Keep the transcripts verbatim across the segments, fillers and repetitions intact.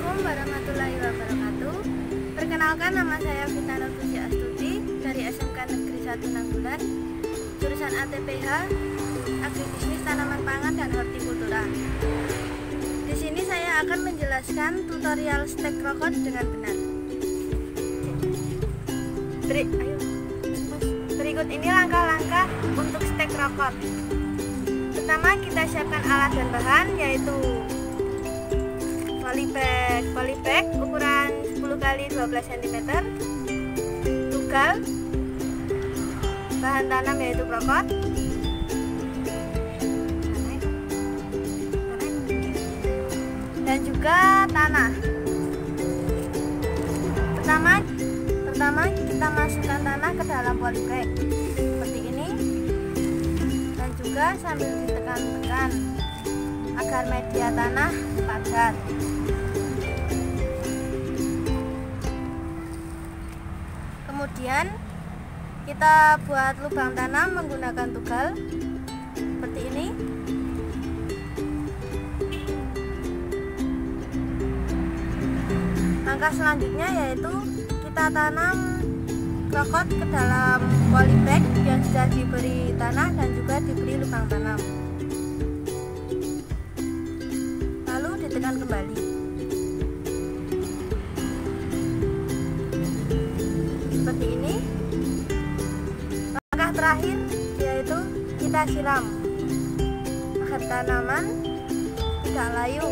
Assalamualaikum warahmatullahi wabarakatuh. Perkenalkan, nama saya Vita Nurfuzi Astuti dari S M K Negeri satu Nanggulan, jurusan A T P H Agribisnis Tanaman Pangan dan Hortikultura. Di sini saya akan menjelaskan tutorial stek krokot dengan benar. Beri, ayo. Berikut ini langkah-langkah untuk stek krokot. Pertama, kita siapkan alat dan bahan, yaitu polybag, polybag ukuran sepuluh kali dua belas sentimeter, tugal, bahan tanam yaitu krokot, dan juga tanah. Pertama, pertama kita masukkan tanah ke dalam polybag seperti ini, dan juga sambil ditekan-tekan agar media tanah padat. Kemudian kita buat lubang tanam menggunakan tugal seperti ini. Langkah selanjutnya yaitu kita tanam krokot ke dalam polybag yang sudah diberi tanah dan juga diberi lubang tanam. Lalu ditekan kembali. Seperti ini. Langkah terakhir yaitu kita siram agar tanaman tidak layu.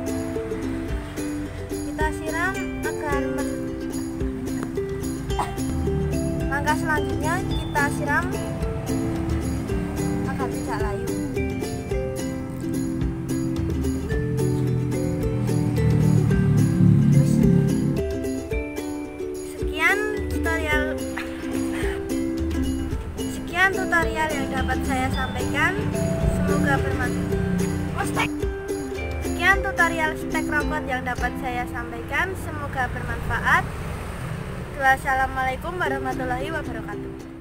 Kita siram agar men... Langkah selanjutnya kita siram agar tidak layu. Sekian tutorial yang dapat saya sampaikan, semoga bermanfaat. Sekian tutorial stek krokot yang dapat saya sampaikan, semoga bermanfaat. Wassalamualaikum warahmatullahi wabarakatuh.